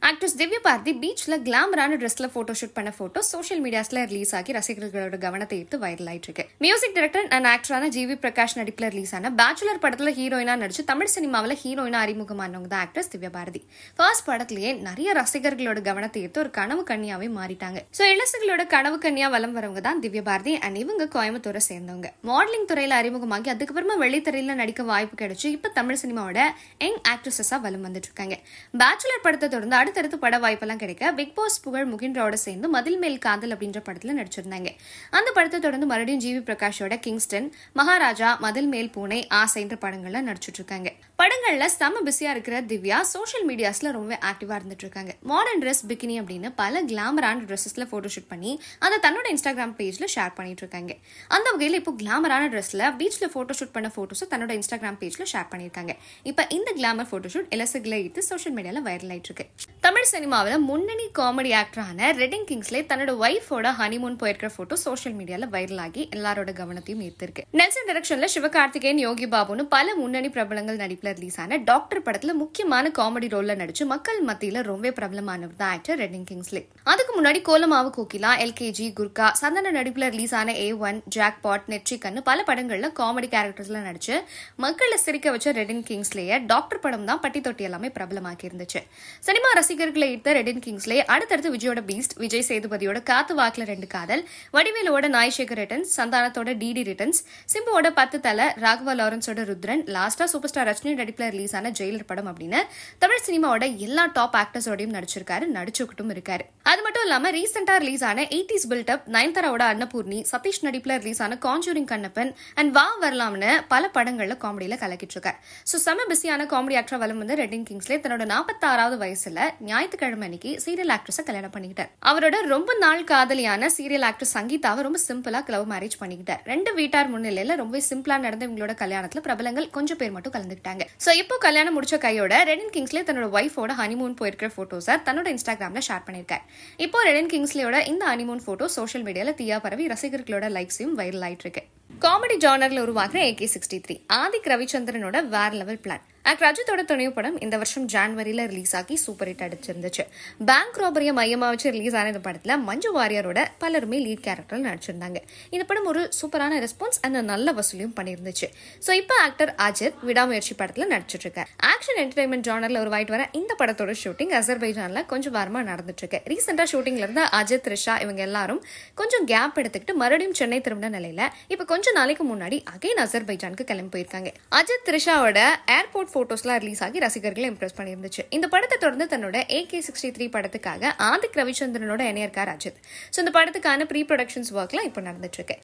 Actress Divya Bharathi பீச்ல கிளாமரான ட்ரெஸ்ல போட்டோ ஷூட் பண்ண போட்டோ சோஷியல் மீடியாஸ்ல ரிலீஸ் ஆகி ரசிகர்களோட கவனத்தை ஈர்த்து வைரல் ஆயிட்டு இருக்கு. மியூசிக் டைரக்டர் அண்ட் ஆக்டரான ஜிவி பிரகாஷ் நடிப்புல ரிலீஸ் ஆன பேச்சுலர் படத்துல ஹீரோயினா நடிச்சு தமிழ் சினிமாவில ஹீரோயினா அறிமுகமானவங்க தான் ஆக்ட்ரஸ் திவ்யா பாரதி. ஃபர்ஸ்ட் படத்திலேயே நிறைய ரசிகர்களோட கவனத்தை ஈர்த்து ஒரு கனவு கன்னியாவே மாறிட்டாங்க. சோ இளசுகளோட கனவு கன்னியா வலம் வரவங்க தான் திவ்யா பாரதி அண்ட் இவங்க கோயம்புத்தூரை சேர்ந்தவங்க. மாடலிங் துறையில அறிமுகமாகி அதுக்கப்புறமா வெள்ளித்திரையில நடிக்க வாய்ப்பு கிடைச்சு இப்ப தமிழ் சினிமாவோட யங் ஆக்ட்ரஸா வலம் வந்துட்டு இருக்காங்க. பேச்சுலர் படத்தை தொடர்ந்து அடுத்தடுத்து பட வாய்ப்பெல்லாம் கிடைக்க பிக் பாஸ் புகழ் முகின்ராவோட சேர்ந்து மதில் மேல் காதல் அப்படின்ற படத்துல நடிச்சிருந்தாங்க. அந்த படத்தை தொடர்ந்து மறுபடியும் ஜிவி பிரகாஷோட கிங்ஸ்டன், மகாராஜா, மதில் மேல் பூனை, ஆசை என்ற படங்கள்ல நடிச்சிட்டு இருக்காங்க. படங்கள்ல செம பிஸியா இருக்கிற திவ்யா சோஷியல் மீடியாஸ்ல ரொம்ப ஆக்டிவா இருந்துட்டு இருக்காங்க. மாடர்ன் ட்ரெஸ், பிகினி அப்படின்னு பல கிளாமரான ட்ரெஸ்ஸஸ்ல போட்டோ ஷூட் பண்ணி அதை தன்னோட இன்ஸ்டாகிராம் பேஜ்ல ஷேர் பண்ணிட்டு இருக்காங்க. அந்த வகையில இப்போ கிளாமரான ட்ரெஸ்ல பீச்ல போட்டோ ஷூட் பண்ண போட்டோஸ் தன்னோட இன்ஸ்டாகிராம் பேஜ்ல ஷேர் பண்ணிருக்காங்க. இப்ப இந்த கிளாமர் போட்டோ ஷூட் இலசுகளை ஈர்த்து சோஷியல் மீடியால வைரல் ஆயிட்டு இருக்கு. தமிழ் சினிமாவில் முன்னணி காமெடி ஆக்டரான ரெட்டின் கிங்ஸ்லே தன்னோட ஒய்ஃபோட ஹனிமூன் போயிருக்கிற போட்டோ சோஷியல் மீடியால வைரல் ஆகி எல்லாரோட கவனத்தையும் ஈர்த்திருக்கு. நெல்சன் டைரக்ஷன்ல சிவகார்த்திகேயன், யோகி பாபுன்னு பல முன்னணி பிரபலங்கள் நடிப்புல ரிலீஸ் ஆன டாக்டர் படத்துல முக்கியமான காமெடி ரோல்ல நடிச்சு மக்கள் மத்தியில ரொம்ப பிரபலமானவர் தான் ஆக்டர் ரெட்டின் கிங்ஸ்லே. அதுக்கு முன்னாடி கோலமாவு கோகிலா, எல்கேஜி, குர்கா, சந்தன நடிப்புல ரிலீஸ் ஆன A1, ஜாக்பாட், நெட்ரிகன்னு பல படங்கள்ல காமெடி கேரக்டர்ஸ்ல நடிச்சு மக்களை சிரிக்க வச்ச ரெட்டின் கிங்ஸ்லேய டாக்டர் படம் தான் பட்டி தொட்டி எல்லாமே பிரபலமாக்கி இருந்துச்சு. சினிமா ரசிகர்களை ஈர்த்த ரெட்டின் கிங்ஸ்லே அடுத்தடுத்து விஜயோட பீஸ்ட், விஜய் சேதுபதியோட காத்து வாக்குல 2 காதல், வடிவேலோட நாய்சேகர் ரிட்டர்ன்ஸ், சந்தானத்தோட டிடி ரிட்டர்ன்ஸ், சிம்புவோட 10 தலை, ராகவா லாரன்ஸோட ருத்ரன், லாஸ்டா சூப்பர் ஸ்டார் ரஜினி நடிப்புல ரிலீஸ் ஆன ஜெயிலர் படம் அப்படின்னு தமிழ் சினிமாவோட எல்லா டாப் ஆக்டர்ஸோடையும் நடிச்சிருக்காரு, நடிச்சுக்கிட்டும் இருக்காரு. அது மட்டும் இல்லாம ரீசெண்டா ரிலீஸ் ஆன 80s பில்டப், நயன்தாராவோட அன்னபூர்ணி, சதீஷ் நடிப்புல ரிலீஸ் ஆன காஞ்சூரிங் கண்ணப்பன் அண்ட் வா வரலாம்னு பல படங்கள்ல காமெடியில கலக்கிட்டு இருக்காரு. சோ செம பிஸியான காமெடி ஆக்டர் வலம் வந்து ரெட்டின் கிங்ஸ்லே தன்னோட 46வது வயசுல ஞாயிற்றுக்கிழமை அன்னைக்கு சீரியல் ஆக்ட்ரஸ கல்யாணம் பண்ணிக்கிட்டார். அவரோட ரொம்ப நாள் காதலியான சீரியல் ஆக்டர் சங்கீதாவை ரொம்ப சிம்பிளா லவ் மேரேஜ் பண்ணிக்கிட்டார். 2 வீட்டார் முன்னிலையில ரொம்ப சிம்பிளா நடந்த இவங்களோட கல்யாணத்துல பிரபலங்கள் கொஞ்சம் பேர் மட்டும் கலந்துக்கிட்டாங்க. சோ இப்போ கல்யாணம் முடிச்ச கையோட ரெட்டின் கிங்ஸ்லே தன்னோட ஒய்ஃபோட ஹனிமூன் போயிருக்கிற போட்டோஸை தன்னோட இன்ஸ்டாகிராம்ல ஷேர் பண்ணிருக்காரு. இப்போ ரெட்டின் கிங்ஸ்லேயோட இந்த ஹனிமூன் போட்டோ சோஷியல் மீடியால தீயா பரவி ரசிகர்களோட லைக்ஸையும் வைரல் ஆயிட்டு இருக்கு. காமெடி ஜானர்ல உருவாக்குற AK63 ஆதிக் ரவிச்சந்திரனோட வேற லெவல் பிளான். ஆக்டர் அஜித்தோட துணைவு படம் இந்த வருஷம் ஜான்வரியில ரிலீஸ் ஆகி சூப்பர் ஹிட் அடிச்சிருந்துச்சு. பேங்க் ராபரிய மையமா வச்சு ரிலீஸ் ஆன இந்த படத்துல மஞ்சு வாரியரோட பலருமே லீட் கேரக்டர் நடிச்சிருந்தாங்க. இந்த படம் ஒரு சூப்பரான ரெஸ்பான்ஸ் அண்ட் நல்ல வசூலியும் பண்ணிருந்துச்சு. சோ இப்போ ஆக்டர் அஜித் விடாமுயற்சி படத்துல நடிச்சிட்டு இருக்காரு. ஆக்ஷன் என்டர்டைன்மெண்ட் ஜானர்ல உருவாயிட்டு வர இந்த படத்தோட ஷூட்டிங் அசர்பைஜான்ல கொஞ்சம் வாரமா நடந்துட்டு இருக்கு. ரீசெண்டா ஷூட்டிங்ல இருந்த அஜித், த்ரிஷா இவங்க எல்லாரும் கொஞ்சம் கேப் எடுத்துக்கிட்டு மறுபடியும் சென்னை திரும்பின நிலையில இப்ப கொஞ்சம் நாளைக்கு முன்னாடி அகைன் அசர்பைஜானுக்கு கிளம்பி போயிருக்காங்க. அஜித், த்ரிஷாவோட ஏர்போர்ட் போட்டோஸ்லாம் ரிலீஸ் ஆகி ரசிகர்களை இம்ப்ரெஸ் பண்ணிருந்துச்சு. இந்த படத்தை தொடர்ந்து தன்னோட AK63 படத்துக்காக ஆதிக் ரவிச்சந்திரனோட இணையர்கார் அஜித். சோ இந்த படத்துக்கான ப்ரீ ப்ரொடக்ஷன்ஸ் ஒர்க்லாம் இப்போ நடந்துட்டு இருக்கு.